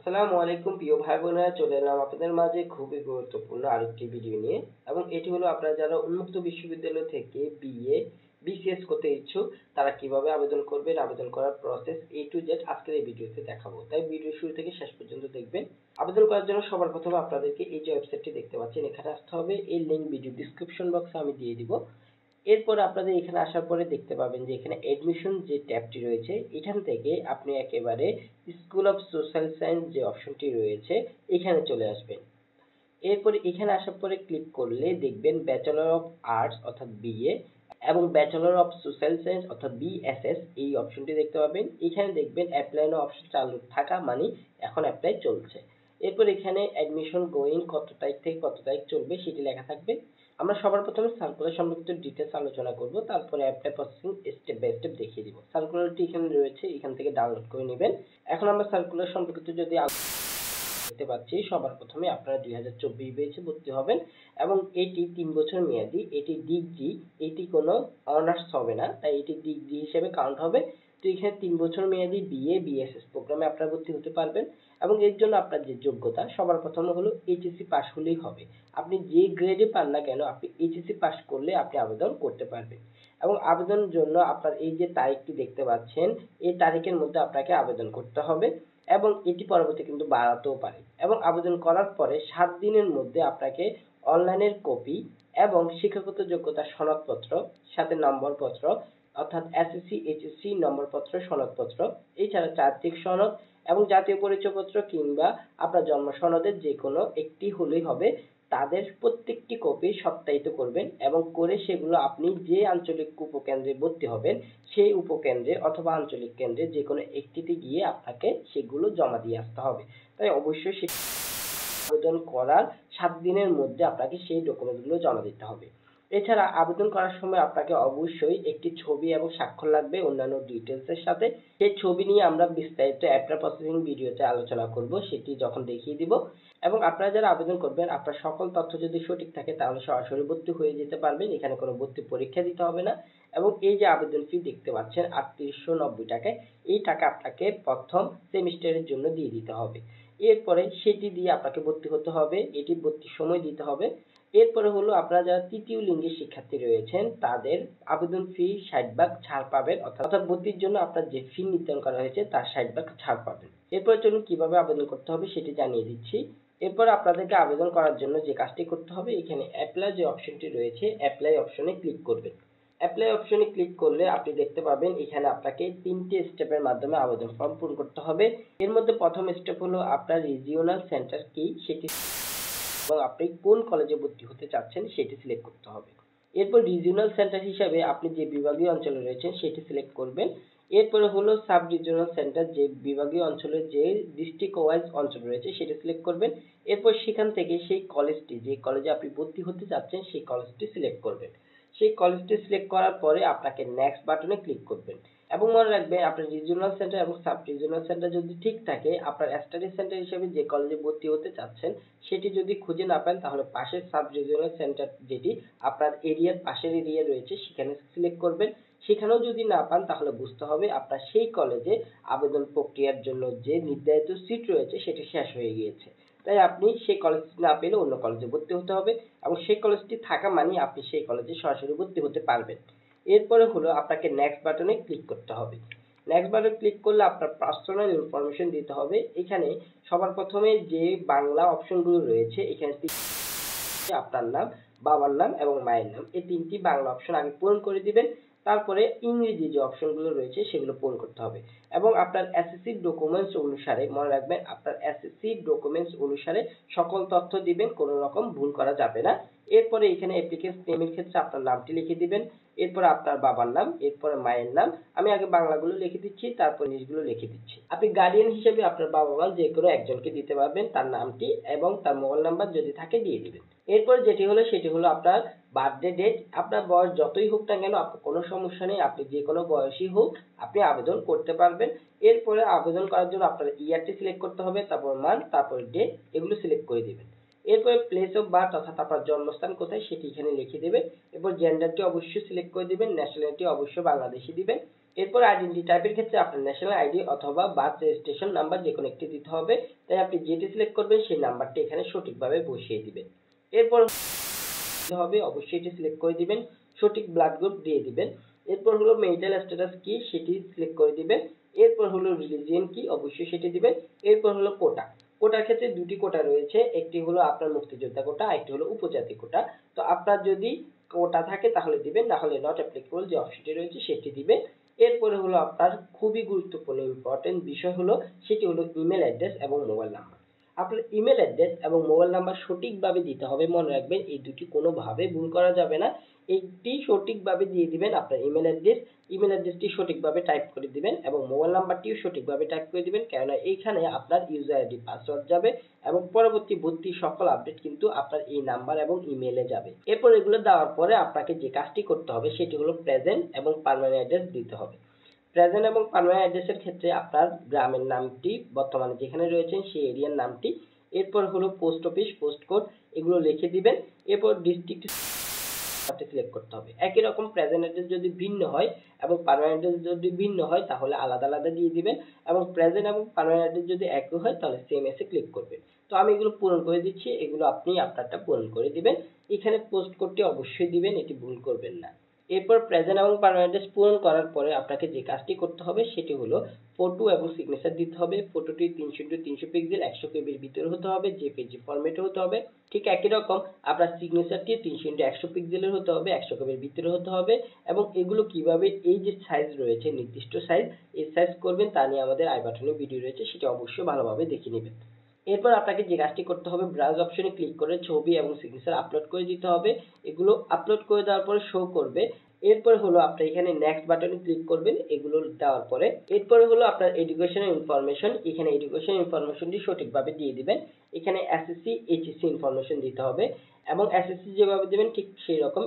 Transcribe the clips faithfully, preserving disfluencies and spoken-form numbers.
আসসালামু আলাইকুম প্রিয় ভাই বোনেরা, চলে এলাম আপনাদের মাঝে খুবই গুরুত্বপূর্ণ আরেকটি ভিডিও নিয়ে। এবং এটি হলো আপনারা যারা উন্মুক্ত বিশ্ববিদ্যালয় থেকে বিএ বিসিএস করতে ইচ্ছুক তারা কিভাবে আবেদন করবেন, আবেদন করার প্রসেস এ টু জেড আজকের এই ভিডিওতে দেখাবো। তাই ভিডিও শুরু থেকে শেষ পর্যন্ত দেখবেন। আবেদন করার জন্য সবার প্রথমে আপনাদেরকে এই যে ওয়েবসাইটটি দেখতে পাচ্ছেন এখানে আসতে হবে। এই লিংক ভিডিও ডিসক্রিপশন বক্সে আমি দিয়ে দিব। এরপর আপনাদের এখানে আসার পরে দেখতে পাবেন যে এখানে এডমিশন যে ট্যাবটি রয়েছে এখান থেকে আপনি একেবারে স্কুল অফ সোশ্যাল সায়েন্স যে অপশনটি রয়েছে এখানে চলে আসবেন। এরপরে এখানে আসার পরে ক্লিক করলে দেখবেন ব্যাচেলর অফ আর্টস অর্থাৎ বিএ এবং ব্যাচেলর অফ সোশ্যাল সায়েন্স অর্থাৎ বিএসএস এই অপশনটি দেখতে পাবেন। এখানে দেখবেন অ্যাপ্লাই নাও অপশন চালু থাকা মানে এখন অ্যাপ্লাই চলছে। এরপর এখানে অ্যাডমিশন গোয়িং কত তারিখ থেকে কত তারিখ চলবে সেটি লেখা থাকবে। আমরা সবার প্রথমে সার্কুলার সম্পর্কিত ডিটেলস আলোচনা করব, তারপরে apply processing step by step দেখিয়ে দিব। সার্কুলারটি এখানে রয়েছে, এখান থেকে ডাউনলোড করে নেবেন। এখন আমরা সার্কুলার সম্পর্কিত যদি দেখতে পাচ্ছি সবার প্রথমে আপনারা দুই হাজার চব্বিশ ব্যাচে ভর্তি হবেন এবং এটি তিন বছর মেয়াদি। এটি ডিগ্রি, এটি কোনো অনার্স হবে না, তাই এটি ডিগ্রি হিসেবে কাউন্ট হবে। তো এখানে তিন বছর মেয়াদি বিএ বিএসএস প্রোগ্রামে আপনারা ভর্তি হতে পারবেন এবং এর জন্য আপনার যে যোগ্যতা সবার প্রথমে হলো এইচএসসি পাস হলেই হবে। আপনি যে গ্রেডে পান না কেন আপনি এইচএসসি পাস করলে আপনি আবেদন করতে পারবেন। এবং আবেদনের জন্য আপনার এই যে তারিখটি দেখতে পাচ্ছেন এই তারিখের মধ্যে আপনাকে আবেদন করতে হবে এবং এটি পরবর্তী কিন্তু বাড়াতেও পারে। এবং আবেদন করার পরে সাত দিনের মধ্যে আপনাকে অনলাইনের কপি এবং শিক্ষাগত যোগ্যতা সনদপত্র সাথে নম্বরপত্র অর্থাৎ এসএসসি এইচএসসি নম্বরপত্র সনদপত্র এছাড়া চারিত্রিক সনদ এবং জাতীয় পরিচয়পত্র কিংবা আপনার জন্ম সনদের যে কোনো একটি হলেই হবে, তাদের প্রত্যেকটি কপি সত্যায়িত করবেন এবং করে সেগুলো আপনি যে আঞ্চলিক উপকেন্দ্রে ভর্তি হবেন সেই উপকেন্দ্রে অথবা আঞ্চলিক কেন্দ্রে যে কোনো একটিতে গিয়ে আপনাকে সেগুলো জমা দিয়ে আসতে হবে। তাই অবশ্যই সে আবেদন করার সাত দিনের মধ্যে আপনাকে সেই ডকুমেন্টগুলো জমা দিতে হবে। এছাড়া আবেদন করার সময় আপনাকে অবশ্যই একটি ছবি এবং স্বাক্ষর লাগবে অন্যান্য ডিটেলসের সাথে। সেই ছবি নিয়ে আমরা বিস্তারিত অ্যাপ্লাই প্রসেসিং ভিডিওতে আলোচনা করব, সেটি যখন দেখিয়ে দিব। এবং আপনারা যারা আবেদন করবেন আপনার সকল তথ্য যদি সঠিক থাকে তাহলে সরাসরি ভর্তি হয়ে যেতে পারবেন, এখানে কোনো ভর্তি পরীক্ষা দিতে হবে না। এবং এই যে আবেদন ফি দেখতে পাচ্ছেন আটত্রিশশো নব্বই টাকায়, এই টাকা আপনাকে প্রথম সেমিস্টারের জন্য দিয়ে দিতে হবে। এরপরে সেটি দিয়ে আপনাকে ভর্তি হতে হবে, এটি ভর্তির সময় দিতে হবে। এরপরে হলো আপনারা যারা তৃতীয় লিঙ্গের শিক্ষার্থী রয়েছেন তাদের আবেদন ফি ষাট ভাগ ছাড় পাবেন, অর্থাৎ ভর্তির জন্য আপনার যে ফি নির্ধারণ করা হয়েছে তার ষাট ভাগ ছাড় পাবেন। এরপরে চলুন কিভাবে আবেদন করতে হবে সেটি জানিয়ে দিচ্ছি। এরপর আপনাদেরকে আবেদন করার জন্য যে কাজটি করতে হবে এখানে অ্যাপ্লাই যে অপশনটি রয়েছে অ্যাপ্লাই অপশনে ক্লিক করবেন। অ্যাপ্লাই অপশনে ক্লিক করলে আপনি দেখতে পাবেন এখানে আপনাকে তিনটি স্টেপের মাধ্যমে আবেদন ফর্ম পূরণ করতে হবে। এর মধ্যে প্রথম স্টেপ হলো আপনার রিজিওনাল সেন্টার কি সেটি এবং আপনি কোন কলেজে ভর্তি হতে চাচ্ছেন সেটি সিলেক্ট করতে হবে। এরপর রিজিওনাল সেন্টার হিসাবে আপনি যে বিভাগীয় অঞ্চলে রয়েছেন সেটি সিলেক্ট করবেন। এরপরে হলো সাব রিজিওনাল সেন্টার, যে বিভাগীয় অঞ্চলের যে ডিস্ট্রিক্ট ওয়াইজ অঞ্চল রয়েছে সেটা সিলেক্ট করবেন। এরপর সেখান থেকে সেই কলেজটি, যে কলেজে আপনি ভর্তি হতে চাচ্ছেন সেই কলেজটি সিলেক্ট করবেন। সেই কলেজটি সিলেক্ট করার পরে আপনাকে নেক্সট বাটনে ক্লিক করবেন। এবং মনে রাখবেন আপনার রিজিওনাল সেন্টার এবং সাব রিজিওনাল সেন্টার যদি ঠিক থাকে আপনার স্টাডি সেন্টার হিসেবে যে কলেজে ভর্তি হতে চাচ্ছেন সেটি যদি খুঁজে না পান তাহলে পাশের সাব রিজিওনাল সেন্টার যেটি আপনার এরিয়ার পাশের এরিয়া রয়েছে সেখানে সিলেক্ট করবেন। সেখানেও যদি না পান তাহলে বুঝতে হবে আপনার সেই কলেজে আবেদন প্রক্রিয়ার জন্য যে নির্ধারিত সিট রয়েছে সেটি শেষ হয়ে গিয়েছে। তাই আপনি সেই কলেজটি না পেলে অন্য কলেজে ভর্তি হতে হবে এবং সেই কলেজটি থাকা মানে আপনি সেই কলেজে সরাসরি ভর্তি হতে পারবেন। এরপরে হলো আপনাকে নেক্সট বাটনে ক্লিক করতে হবে। নেক্সট বাটনে ক্লিক করলে আপনার পার্সোনাল ইনফরমেশন দিতে হবে। এখানে সবার প্রথমে যে বাংলা অপশনগুলো রয়েছে এখানে আপনার নাম, বাবার নাম এবং মায়ের নাম, এই তিনটি বাংলা অপশন আগে পূরণ করে দিবেন। তারপরে ইংরেজি যে অপশনগুলো রয়েছে সেগুলো পূরণ করতে হবে এবং আপনার এসএসসি ডকুমেন্টস অনুসারে মনে রাখবেন আপনার এসএসসি ডকুমেন্টস অনুসারে সকল তথ্য দিবেন, কোনো রকম ভুল করা যাবে না। এরপরে এখানে অ্যাপ্লিকেন্ট নেমের ক্ষেত্রে আপনার নামটি লিখে দিবেন, এরপরে আপনার বাবার নাম, এরপরে মায়ের নাম। আমি আগে বাংলাগুলো লিখে দিচ্ছি তারপর ইংলিশগুলো লিখে দিচ্ছি। আপনি গার্ডিয়ান হিসেবে আপনার বাবা মা যে কোনো একজনকে দিতে পারবেন, তার নামটি এবং তার মোবাইল নাম্বার যদি থাকে দিয়ে দিবেন। এরপর যেটি হলো সেটি হলো আপনার বার্থডে ডেট। আপনার বয়স যতই হোক না কেন আপনার কোনো সমস্যা নেই, আপনি যে কোনো বয়সী হোক আপনি আবেদন করতে পারবেন। এরপরে আবেদন করার জন্য আপনার ইয়ারটি সিলেক্ট করতে হবে, তারপর মান্থ, তারপর ডে, এগুলো সিলেক্ট করে দিবেন। এরপরে প্লেস অফ বার্থ অর্থাৎ আপনার জন্মস্থান কোথায় সেটি এখানে লিখে দেবেন। এরপর জেন্ডারটি অবশ্যই সিলেক্ট করে দিবেন, ন্যাশনালিটি অবশ্যই বাংলাদেশি দিবেন। এরপর আইডেন্টি টাইপের ক্ষেত্রে আপনার ন্যাশনাল আইডি অথবা বার্থ রেজিস্ট্রেশন নাম্বার যে কোনো একটি দিতে হবে, তাই আপনি যেটি সিলেক্ট করবেন সেই নাম্বারটি এখানে সঠিকভাবে বসিয়ে দিবেন। এরপর হবে অবশ্যই এটি সিলেক্ট করে দিবেন, সঠিক ব্লাড গ্রুপ দিয়ে দিবেন। এরপর হলো মেরিটাল স্ট্যাটাস কি সেটি সিলেক্ট করে দিবেন। এরপর হলো রিলিজিয়ন কি অবশ্যই সেটি দিবেন। এরপর হলো কোটা, কোটার ক্ষেত্রে দুটি কোটা রয়েছে, একটি হলো আপনার মুক্তিযোদ্ধা কোটা, আরেকটি হলো উপজাতি কোটা। তো আপনার যদি কোটা থাকে তাহলে দিবেন, না হলে নট অ্যাপ্লিকেবল যে অপশনটি রয়েছে সেটি দিবেন। এরপরে হলো আপনার খুবই গুরুত্বপূর্ণ ইম্পর্টেন্ট বিষয় হলো সেটি হলো ইমেল অ্যাড্রেস এবং মোবাইল নাম্বার। আপনার ইমেল অ্যাড্রেস এবং মোবাইল নাম্বার সঠিকভাবে দিতে হবে, মনে রাখবেন এই দুটি কোনোভাবে ভুল করা যাবে না। একটি সঠিকভাবে দিয়ে দিবেন আপনার ইমেল অ্যাড্রেস, ইমেল অ্যাড্রেসটি সঠিকভাবে টাইপ করে দিবেন এবং মোবাইল নাম্বারটিও সঠিকভাবে টাইপ করে দিবেন, কেননা এইখানে আপনার ইউজার আইডি পাসওয়ার্ড যাবে এবং পরবর্তী ভর্তি সকল আপডেট কিন্তু আপনার এই নাম্বার এবং ইমেলে যাবে। এরপর এগুলো দেওয়ার পরে আপনাকে যে কাজটি করতে হবে সেটি হলো প্রেজেন্ট এবং পার্মানেন্ট অ্যাড্রেস দিতে হবে। প্রেজেন্ট এবং পার্মানেন্ট অ্যাড্রেসের ক্ষেত্রে আপনার গ্রামের নামটি, বর্তমানে যেখানে রয়েছেন সেই এরিয়ার নামটি, এরপর হলো পোস্ট অফিস, পোস্ট কোড এগুলো লিখে দিবেন। এরপর ডিস্ট্রিক্ট সিলেক্ট করতে হবে। একই রকম প্রেজেন্ট অ্যাড্রেস যদি ভিন্ন হয় এবং পার্মানেন্ট অ্যাড্রেস যদি ভিন্ন হয় তাহলে আলাদা আলাদা দিয়ে দিবেন, এবং প্রেজেন্ট এবং পার্মানেন্ট অ্যাড্রেস যদি একই হয় তাহলে সেম এসে ক্লিক করবেন। তো আমি এগুলো পূরণ করে দিচ্ছি, এগুলো আপনি আপনারটা পূরণ করে দিবেন। এখানে পোস্ট কোডটি অবশ্যই দিবেন, এটি ভুল করবেন না। এরপর প্রেজেন্ট এবং পার্মানেন্ট অ্যাড্রেস পূরণ করার পরে আপনাকে যে কাজটি করতে হবে সেটি হলো ফটো এবং সিগনেচার দিতে হবে। ফটোটি তিনশো ইন্টু তিনশো পিক্সেল একশো কেবির ভিতরে হতে হবে, জেপিজি ফরম্যাটে হতে হবে। ঠিক একই রকম আপনার সিগনেচারটি তিনশো ইন্টু একশো পিক্সেলের হতে হবে, একশো কেবির ভিতরে হতে হবে। এবং এগুলো কিভাবে এই যে সাইজ রয়েছে নির্দিষ্ট সাইজ, এই সাইজ করবেন তা নিয়ে আমাদের আই বাটনে ভিডিও রয়েছে, সেটা অবশ্যই ভালোভাবে দেখে নেবেন। এরপর আপনাকে যে কাজটি করতে হবে ব্রাউজ অপশনে ক্লিক করে ছবি এবং সিগনেচার আপলোড করে দিতে হবে। এগুলো আপলোড করে দেওয়ার পরে শো করবে। এরপর হলো আপনি এখানে নেক্সট বাটনে ক্লিক করবেন এগুলো দেওয়ার পরে। এরপরে হলো আপনার এডুকেশনাল ইনফরমেশন, এখানে এডুকেশন ইনফরমেশনটি সঠিকভাবে দিয়ে দিবেন। এখানে এসএসসি এইচএসসি ইনফরমেশন দিতে হবে এবং এসএসসি যেভাবে দিবেন ঠিক সেই রকম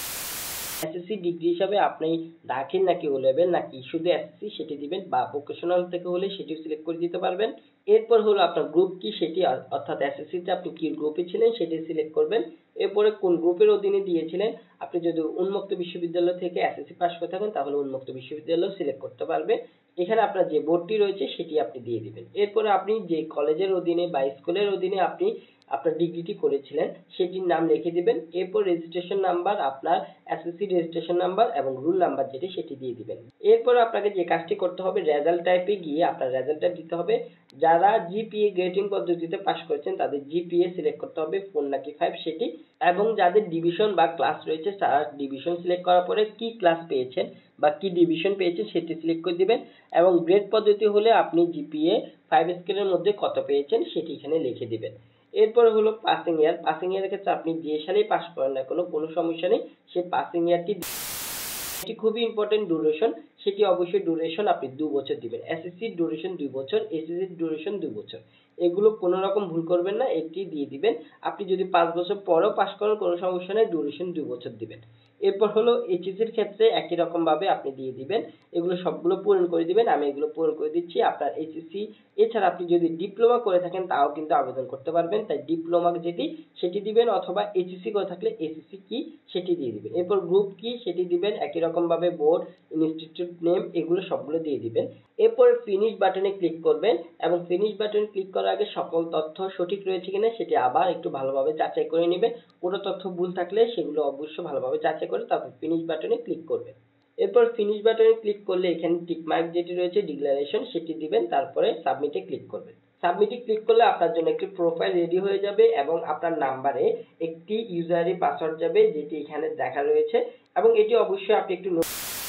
এসএসসি ডিগ্রি হিসাবে আপনি দাখিল নাকি ও লেভেল নাকি শুধু এসএসসি সেটি দিবেন, বা ভোকেশনাল থেকে হলে সেটিও সিলেক্ট করে দিতে পারবেন। এরপর হলো আপনার গ্রুপ কি সেটি, অর্থাৎ এসএসসি তে আপনি কি গ্রুপে ছিলেন সেটি সিলেক্ট করবেন। এরপরে কোন গ্রুপের অধীনে দিয়েছিলেন, আপনি যদি উন্মুক্ত বিশ্ববিদ্যালয় থেকে এসএসসি পাস করে থাকেন তাহলে উন্মুক্ত বিশ্ববিদ্যালয় সিলেক্ট করতে পারবে। এখানে আপনার যে বোর্ডটি রয়েছে সেটি আপনি দিয়ে দিবেন। এরপরে আপনি যে কলেজের অধীনে বা স্কুলের অধীনে আপনি আপনার ডিগ্রিটি করেছিলেন সেটির নাম লিখে দিবেন। এরপর রেজিস্ট্রেশন নাম্বার, আপনার এসএসসি রেজিস্ট্রেশন নাম্বার এবং রুল নাম্বার যেটি সেটি দিয়ে দিবেন। এরপর আপনাকে যে কাজটি করতে হবে রেজাল্ট টাইপে গিয়ে আপনার রেজাল্টটা দিতে হবে। যারা জিপিএ গ্রেডিং পদ্ধতিতে পাস করেছেন তাদের জিপিএ সিলেক্ট করতে হবে ফোর নাকি ফাইভ সেটি, এবং যাদের ডিভিশন বা ক্লাস রয়েছে তারা ডিভিশন সিলেক্ট করার পরে কি ক্লাস পেয়েছেন বা কি ডিভিশন পেয়েছেন সেটি সিলেক্ট করে দিবেন। এবং গ্রেড পদ্ধতি হলে আপনি জিপিএ ফাইভ স্কেলের মধ্যে কত পেয়েছেন সেটি এখানে লিখে দিবেন। এরপরে হলো পাসিং ইয়ার, পাসিং ইয়ারের ক্ষেত্রে আপনি যে সালেই পাস করেন না কোনো কোনো সমস্যা নেই, সেই পাসিং ইয়ারটি এটি খুবই ইম্পর্টেন্ট। ডিউরেশন সেটি অবশ্যই ডিউরেশন আপনি দু বছর দিবেন। এসএসসি ডিউরেশন দুই বছর, এইচএসসি ডিউরেশন দুই বছর, এগুলো কোনো রকম ভুল করবেন না, এটি দিয়ে দিবেন। আপনি যদি পাঁচ বছর পরেও পাস করেন কোনো সমস্যা নেই, ডিউরেশন দুই বছর দিবেন। এরপর হলো এইচএসসির ক্ষেত্রে একই রকম ভাবে আপনি দিয়ে দিবেন, এগুলো সবগুলো পূরণ করে দিবেন। আমি এগুলো পূরণ করে দিচ্ছি। আপনার এইচএসসি এছাড়া আপনি যদি ডিপ্লোমা করে থাকেন তাও কিন্তু আবেদন করতে পারবেন, তাই ডিপ্লোমা যেটি সেটি দিবেন, অথবা এইচএসসি করে থাকলে এইচএসসি কি সেটি দিয়ে দিবেন। এরপর গ্রুপ কি সেটি দিবেন, একই রকম ভাবে বোর্ড, ইনস্টিটিউট নেম এগুলো সবগুলো দিয়ে দিবেন। এরপর ফিনিশ বাটনে ক্লিক করবেন এবং ফিনিশ বাটনে ক্লিক করার আগে সকল তথ্য সঠিক রয়েছে কিনা সেটি আবার একটু ভালোভাবে যাচাই করে নেবেন। কোনো তথ্য ভুল থাকলে সেগুলো অবশ্যই ভালোভাবে যাচাই করে তারপর ফিনিশ বাটনে ক্লিক করবেন। এরপর ফিনিশ বাটনে ক্লিক করলে এখানে টিক মার্ক যেটি রয়েছে ডিক্লারেশন সেটি দিবেন, তারপরে সাবমিটে ক্লিক করবেন। সাবমিটে ক্লিক করলে আপনার জন্য একটি প্রোফাইল রেডি হয়ে যাবে এবং আপনার নাম্বারে একটি ইউজার আইডি পাসওয়ার্ড যাবে যেটি এখানে দেখা রয়েছে, এবং এটি অবশ্যই আপনি একটু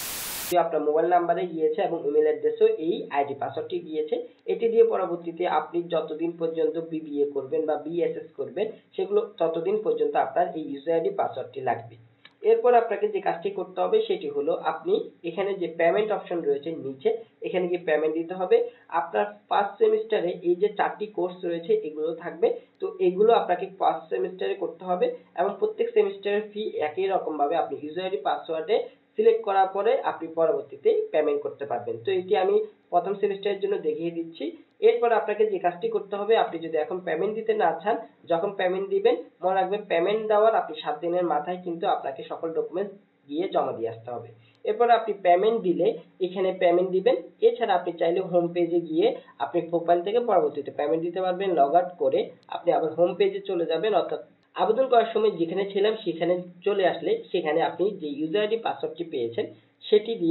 আপনার মোবাইল নাম্বারে গিয়েছে এবং ইমেল অ্যাড্রেসও এই আইডি পাসওয়ার্ডটি গিয়েছে, এটি দিয়ে পরবর্তীতে আপনি যতদিন পর্যন্ত বিবিএ করবেন বা বিএসএস করবেন সেগুলো ততদিন পর্যন্ত আপনার এই ইউজার আইডি পাসওয়ার্ডটি লাগবে। এরপর আপনাকে যে কাজটি করতে হবে সেটি হলো আপনি এখানে যে পেমেন্ট অপশন রয়েছে নিচে, এখানে গিয়ে পেমেন্ট দিতে হবে। আপনার ফার্স্ট সেমিস্টারে এই যে চারটি কোর্স রয়েছে এগুলো থাকবে, তো এগুলো আপনাকে ফার্স্ট সেমিস্টারে করতে হবে এবং প্রত্যেক সেমিস্টারের ফি একই রকম ভাবে আপনি ইউজার আইডি পাসওয়ার্ডে সিলেক্ট করার পরে আপনি পরবর্তীতে পেমেন্ট করতে পারবেন। তো এটি আমি প্রথম সেমিস্টারের জন্য দেখিয়ে দিচ্ছি। এরপর আপনাকে যে কাজটি করতে হবে, আপনি যদি এখন পেমেন্ট দিতে না চান, যখন পেমেন্ট দিবেন মনে রাখবেন পেমেন্ট দেওয়ার আপনি সাত দিনের মাথায় কিন্তু আপনাকে সকল ডকুমেন্টস গিয়ে জমা দিয়ে আসতে হবে। এরপর আপনি পেমেন্ট দিলে এখানে পেমেন্ট দিবেন। এছাড়া আপনি চাইলে হোম পেজে গিয়ে আপনি প্রোফাইল থেকে পরবর্তীতে পেমেন্ট দিতে পারবেন। লগ আউট করে আপনি আবার হোম পেজে চলে যাবেন, অর্থাৎ আবেদন করার সময় যেখানে ছিলাম সেখানে চলে আসলে সেখানে আপনি যে ইউজার আইডি পাসওয়ার্ডটি পেয়েছেন সেটি দিয়ে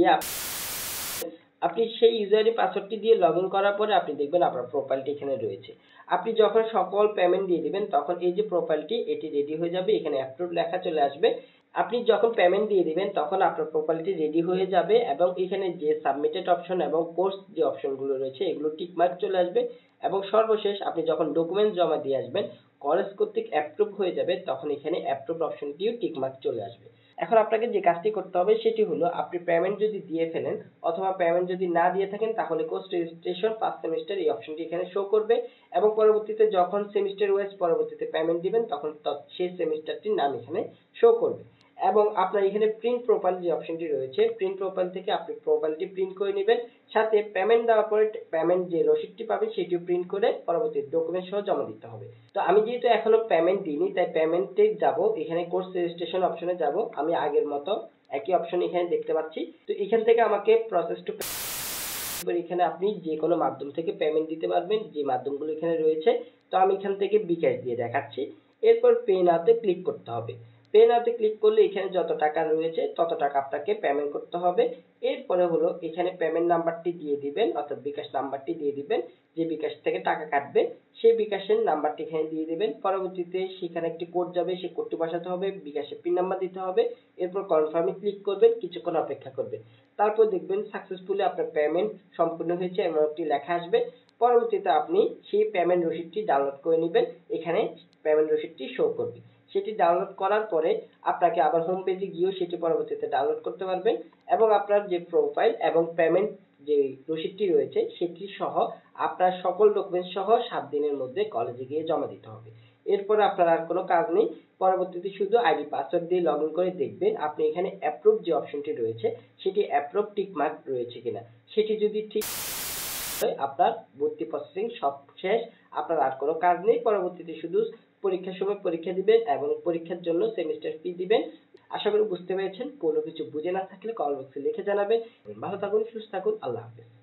আপনি সেই ইউজার আইডি পাসওয়ার্ডটি দিয়ে লগ ইন করার পরে আপনি দেখবেন আপনার প্রোফাইলটি এখানে রয়েছে। আপনি যখন সকল পেমেন্ট দিয়ে দিবেন তখন এই যে প্রোফাইলটি এটি রেডি হয়ে যাবে, এখানে অ্যাপ্রুভ লেখা চলে আসবে। আপনি যখন পেমেন্ট দিয়ে দিবেন তখন আপনার প্রোফাইলটি রেডি হয়ে যাবে এবং এখানে যে সাবমিটেড অপশন এবং কোর্স যে অপশনগুলো রয়েছে এগুলো টিকমার্ক চলে আসবে এবং সর্বশেষ আপনি যখন ডকুমেন্ট জমা দিয়ে আসবেন কলেজ কর্তৃক অ্যাপ্রুভ হয়ে যাবে তখন এখানে অ্যাপ্রুভ অপশনটিও টিকমার্ক চলে আসবে। এখন আপনাকে যে কাজটি করতে হবে সেটি হলো আপনি পেমেন্ট যদি দিয়ে ফেলেন অথবা পেমেন্ট যদি না দিয়ে থাকেন তাহলে কোর্স রেজিস্ট্রেশন ফার্স্ট সেমিস্টার এই অপশনটি এখানে শো করবে এবং পরবর্তীতে যখন সেমিস্টার ওয়াইজ পরবর্তীতে পেমেন্ট দিবেন তখন সেই সেমিস্টারটির নাম এখানে শো করবে এবং আপনার এখানে প্রিন্ট প্রোফাইল যে অপশনটি রয়েছে প্রিন্ট প্রোফাইল থেকে আপনি প্রোফাইলটি প্রিন্ট করে নেবেন, সাথে পেমেন্ট দেওয়ার পরে পেমেন্ট যে রসিদটি পাবেন সেটিও প্রিন্ট করে পরবর্তী ডকুমেন্ট সহ জমা দিতে হবে। তো আমি যেহেতু এখনো পেমেন্ট দিইনি তাই পেমেন্টে যাব, এখানে কোর্স রেজিস্ট্রেশন অপশনে যাব। আমি আগের মতো একই অপশন এখানে দেখতে পাচ্ছি। তো এখান থেকে আমাকে প্রসেস টু এখানে আপনি যে কোনো মাধ্যম থেকে পেমেন্ট দিতে পারবেন, যে মাধ্যমগুলো এখানে রয়েছে। তো আমি এখান থেকে বিকাশ দিয়ে দেখাচ্ছি। এরপর পে নাওতে ক্লিক করতে হবে। পে নাওতে ক্লিক করলে এখানে যত টাকা রয়েছে তত টাকা আপনাকে পেমেন্ট করতে হবে। এরপরে হলো এখানে পেমেন্ট নাম্বারটি দিয়ে দিবেন, অর্থাৎ বিকাশ নাম্বারটি দিয়ে দিবেন। যে বিকাশ থেকে টাকা কাটবে সেই বিকাশের নাম্বারটি এখানে দিয়ে দিবেন। পরবর্তীতে সেখানে একটি কোড যাবে, সেই কোডটি বসাতে হবে, বিকাশের পিন নাম্বার দিতে হবে। এরপর কনফার্মে ক্লিক করবেন, কিছুক্ষণ অপেক্ষা করবেন। তারপর দেখবেন সাকসেসফুলি আপনার পেমেন্ট সম্পূর্ণ হয়েছে এমন একটি লেখা আসবে। পরবর্তীতে আপনি সেই পেমেন্ট রসিদটি ডাউনলোড করে নেবেন, এখানে পেমেন্ট রসিদটি শো করবে। সেটি ডাউনলোড করার পরে আপনাকে আবার হোম পেজে গিয়েও সেটি পরবর্তীতে ডাউনলোড করতে পারবেন এবং আপনার যে প্রোফাইল এবং পেমেন্ট যে রসিদটি রয়েছে সেটি সহ আপনার সকল ডকুমেন্ট সহ সাত দিনের মধ্যে কলেজে গিয়ে জমা দিতে হবে। এরপরে আপনার আর কোনো কাজ নেই। পরবর্তীতে শুধু আইডি পাসওয়ার্ড দিয়ে লগ ইন করে দেখবেন আপনি এখানে অ্যাপ্রুভ যে অপশনটি রয়েছে সেটি অ্যাপ্রুভ টিক মার্ক রয়েছে কিনা। সেটি যদি ঠিক আপনার ভর্তি প্রসেসিং সব শেষ, আপনার আর কোনো কাজ নেই। পরবর্তীতে শুধু পরীক্ষার সময় পরীক্ষা দিবেন এবং পরীক্ষার জন্য সেমিস্টার ফি দিবেন। আশা করি বুঝতে পেরেছেন। কোনো কিছু বুঝে না থাকলে কমেন্ট বক্সে লিখে জানাবেন। ভালো থাকুন, সুস্থ থাকুন, আল্লাহ হাফেজ।